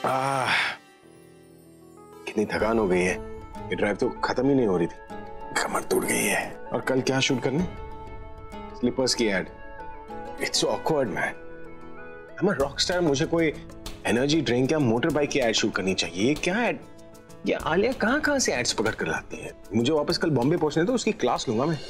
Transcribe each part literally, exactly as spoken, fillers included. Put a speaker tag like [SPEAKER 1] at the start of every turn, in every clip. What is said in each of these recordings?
[SPEAKER 1] आह, कितनी थकान हो गई है। ये ड्राइव तो खत्म ही नहीं हो रही थी, कमर टूट गई है। और कल क्या शूट करने? स्लीपर्स की ad. It's so awkward man. I am a rockstar, मुझे कोई एनर्जी ड्रिंक या मोटर बाइक की एड शूट करनी चाहिए। ये क्या एड? ये आलिया कहाँ कहाँ से एड्स पकड़ कर लाती है। मुझे वापस कल बॉम्बे पहुंचने तो उसकी क्लास लूंगा मैं।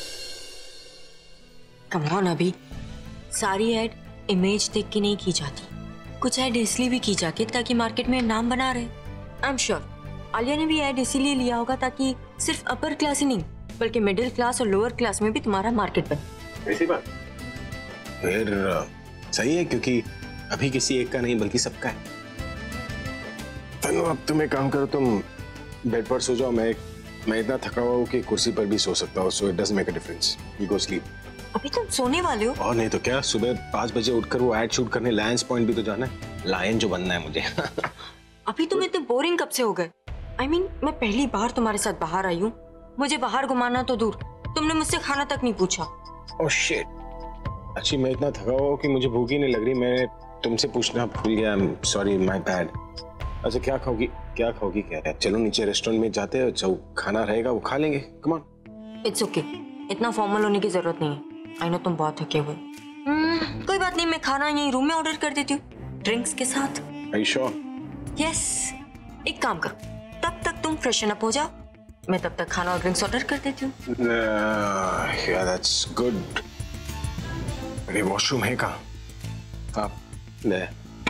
[SPEAKER 2] कम ऑन अभी, सारी एड इमेज देख के नहीं की जाती, कुछ एड इसलिए भी की जाती है ताकि मार्केट में नाम बना रहे। आई एम श्योर आलिया ने भी एड इसीलिए लिया होगा ताकि सिर्फ अपर क्लास ही नहीं बल्कि मिडिल क्लास और लोअर क्लास में भी तुम्हारा मार्केट बने।
[SPEAKER 1] ऐसी बात फिर सही है, क्योंकि अभी किसी एक का नहीं बल्कि सबका है। तनु अब तुम एक काम करो, तुम बेड पर सो जाओ। मैं मैं इतना थका हुआ हूँ कि कुर्सी पर भी सो सकता हूँ। So it doesn't make a difference, you go sleep.
[SPEAKER 2] अभी तुम सोने वाले हो?
[SPEAKER 1] और नहीं तो क्या, सुबह पाँच बजे उठकर वो एड शूट करने लायंस पॉइंट भी तो जाना है। लायन जो बनना है मुझे।
[SPEAKER 2] अभी तुम इतने बोरिंग कब से हो गए? आई I मीन mean, मैं पहली बार तुम्हारे साथ बाहर आई हूँ। मुझे बाहर घुमाना तो दूर, तुमने मुझसे खाना तक नहीं पूछा।
[SPEAKER 1] Oh shit. अच्छी, मैं इतना थका हुआ हूँ कि मुझे भूख ही नहीं लग रही। मैं तुमसे पूछना भूल गया, I am sorry, my bad. अच्छा क्या खाओगी? क्या खाओगी क्या है? चलो नीचे रेस्टोरेंट में जाते हैं, जो खाना रहेगा वो खा लेंगे। Come on.
[SPEAKER 2] इट्स ओके, इतना फॉर्मल होने की जरूरत नहीं है। आई नो तुम बहुत थके हुए। hmm, कोई बात नहीं, मैं खाना यहीं रूम में ऑर्डर कर देती हूँ ड्रिंक्स के साथ।
[SPEAKER 1] Are you sure?
[SPEAKER 2] यस, एक काम करो, तब तक तुम फ्रेशन अप हो जाओ, मैं तब तक खाना और ड्रिंक्स ऑर्डर कर देती हूँ।
[SPEAKER 1] या दैट्स गुड। अरे वॉशरूम है कहाँ? आप मैं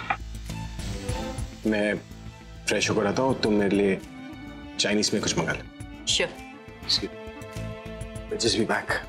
[SPEAKER 1] मैं फ्रेश होकर आता हूँ, तुम मेरे लिए चाइनीज में कुछ मंगा लो।
[SPEAKER 2] श्योर।
[SPEAKER 1] Just be back.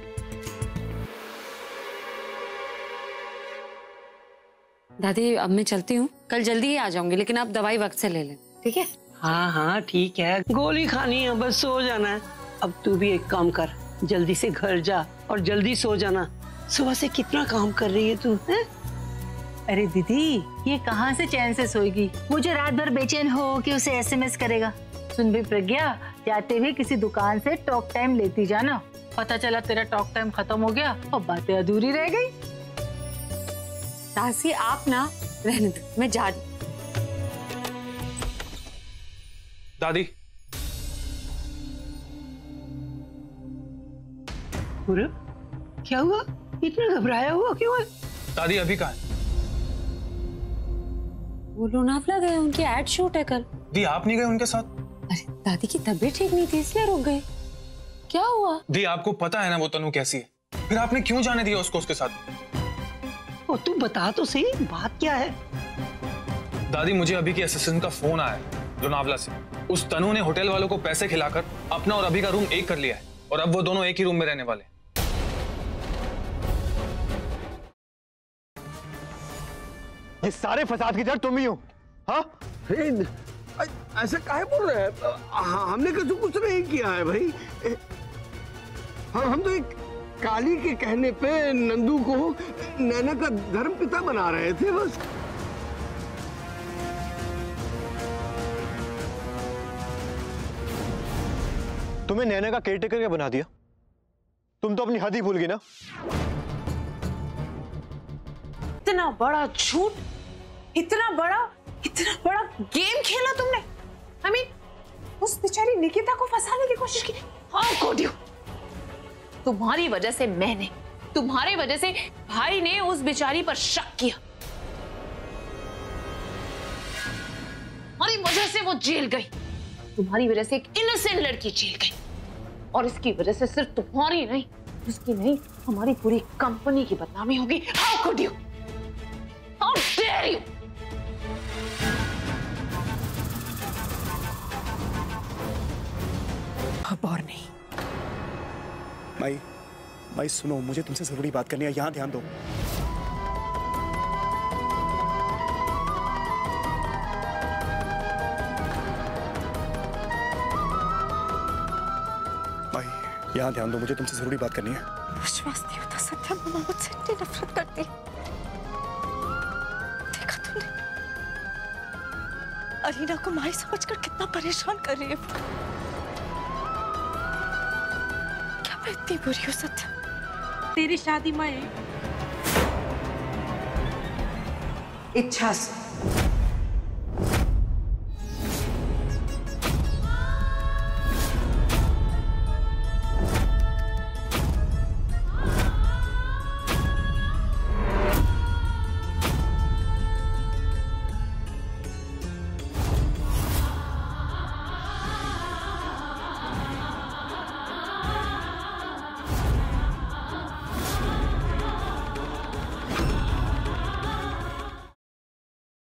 [SPEAKER 3] दादी अब मैं चलती हूँ, कल जल्दी ही आ जाऊंगी, लेकिन आप दवाई वक्त से ले लें, ठीक है?
[SPEAKER 4] हाँ हाँ ठीक है, गोली खानी है, बस सो जाना है। अब तू भी एक काम कर, जल्दी से घर जा और जल्दी सो जाना। सुबह से कितना काम कर रही है तू, है?
[SPEAKER 5] अरे दीदी, ये कहाँ से चैन से सोएगी? मुझे रात भर बेचैन हो कि उसे एसएमएस करेगा। सुन भी प्रज्ञा, जाते हुए किसी दुकान से टॉक टाइम लेती जाना। पता चला तेरा टॉक टाइम खत्म हो गया और बातें अधूरी रह गई।
[SPEAKER 3] सासी आप ना रहने दो, मैं जा रही।
[SPEAKER 6] दादी।
[SPEAKER 4] क्या हुआ? इतना घबराया हुआ क्यों है?
[SPEAKER 6] दादी अभी कहाँ है?
[SPEAKER 3] वो लोनावला गए, उनकी एड शूट है कल।
[SPEAKER 6] दी आप नहीं गए उनके साथ?
[SPEAKER 3] अरे दादी की तबीयत ठीक नहीं थी इसलिए रुक गए। क्या हुआ?
[SPEAKER 6] दी आपको पता है ना वो तनु कैसी है, फिर आपने क्यों जाने दिया उसको उसके साथ?
[SPEAKER 4] ओ, तू बता तो सही, बात क्या है?
[SPEAKER 6] दादी मुझे अभी के असिस्टेंट का फोन आया है लोनावला से। उस तनु ने होटल वालों को पैसे खिलाकर अपना और अभी का रूम एक कर लिया है और अब वो दोनों एक ही रूम में रहने वाले।
[SPEAKER 7] ये सारे फसाद की जड़ तुम ही हो। हाँ?
[SPEAKER 8] ऐसा काहे बोल रहे हैं? हमने कुछ कुछ नहीं किया है भाई। हम हम तो एक काली के कहने पे नंदू को नैना का धर्म पिता बना रहे थे बस।
[SPEAKER 7] तुम्हें नैना का केयरटेकर क्या बना दिया? तुम तो अपनी हद ही भूल गई ना।
[SPEAKER 5] इतना बड़ा झूठ, इतना बड़ा इतना बड़ा गेम खेला तुमने। आई मीन, उस बेचारी निकिता को फंसाने की कोशिश की। How could you? तुम्हारी वजह से मैंने, तुम्हारी वजह से भाई ने उस बेचारी पर शक किया। तुम्हारी वजह से वो जेल गई, तुम्हारी वजह से एक इनोसेंट लड़की जेल गई, और इसकी वजह से सिर्फ तुम्हारी नहीं, उसकी नहीं, हमारी पूरी कंपनी की बदनामी होगी। How could you? How dare you?
[SPEAKER 9] अब और नहीं। माई, माई सुनो, मुझे तुमसे जरूरी बात करनी है, यहां ध्यान दो। माई, यहां ध्यान दो, मुझे तुमसे जरूरी बात करनी है।
[SPEAKER 3] विश्वास नहीं होता सत्या, मम्मा मुझसे इतनी नफरत करती है। देखा तुमने अरीना को माई समझकर कितना परेशान कर रही है। मैं इतनी बुरी हो सत्या?
[SPEAKER 5] तेरी शादी में
[SPEAKER 10] इच्छा